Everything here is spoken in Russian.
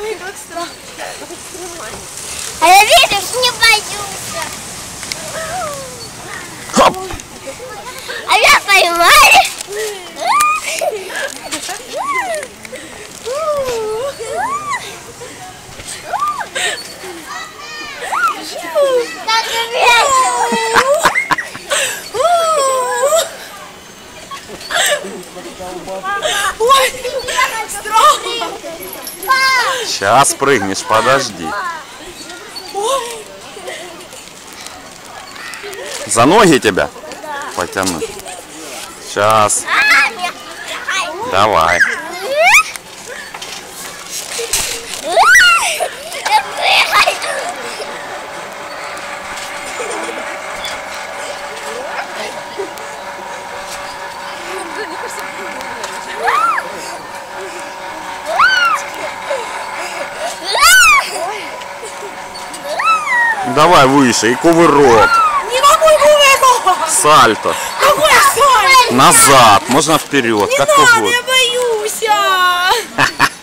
Ой, как страшно. А я, видишь, не боюсь. Хоп! А я поймали. Как весело. Ой, страшно. Сейчас прыгнешь, подожди. Ой. За ноги тебя потяну. Сейчас. Давай. Давай выше и кувырок. Никакой кувырок. Сальто. Какой сальто? Назад. Можно вперед. Не Как надо, угодно. я боюсь.